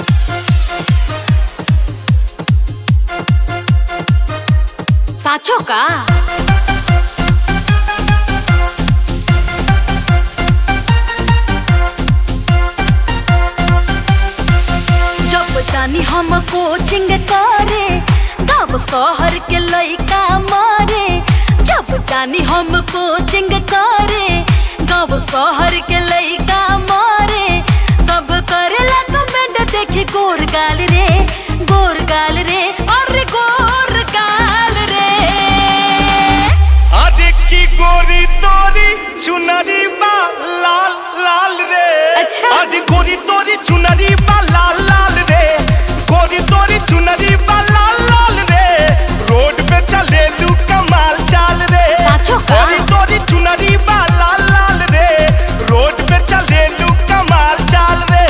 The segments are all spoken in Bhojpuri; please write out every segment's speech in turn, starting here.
साचो का जब जानी हम कोचिंग करे तब शहर के लइका मारे। जब जानी हम कोचिंग करे तब शहर के लइका मारे। सब करेला कमेंट देखी गोर गाल रे और गोर गाल रे। अरे की गोरी तोरी चुनरी बा लाल लाल रे। अच्छा आज गोरी तोरी चुनरी बा लाल लाल रे। गोरी तोरी चुनरी बा लाल लाल रे। रोड पे चले लू कमाल चाल रे। साचो का गोरी तोरी चुनरी बा लाल लाल रे। रोड पे चले लू कमाल चाल रे।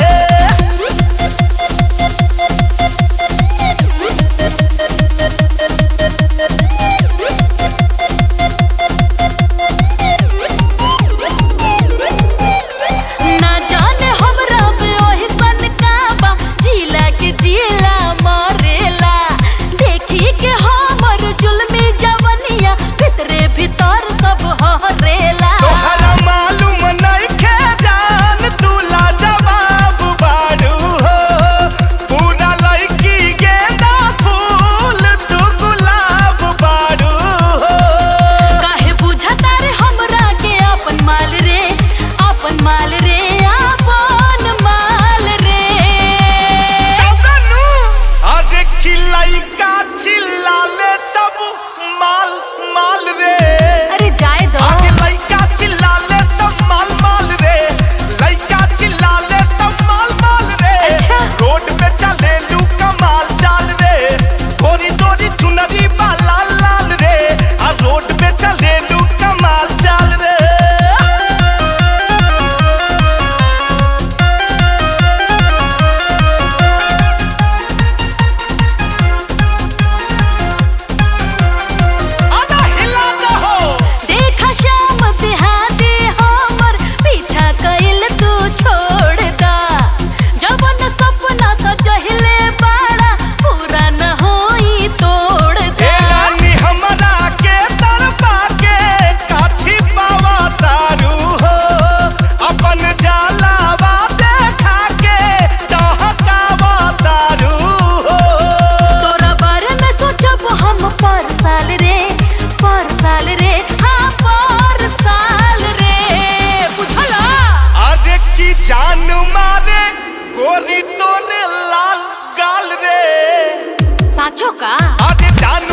जान मारे गोरी तोरे लाल गाल रे। साचो का अरे जान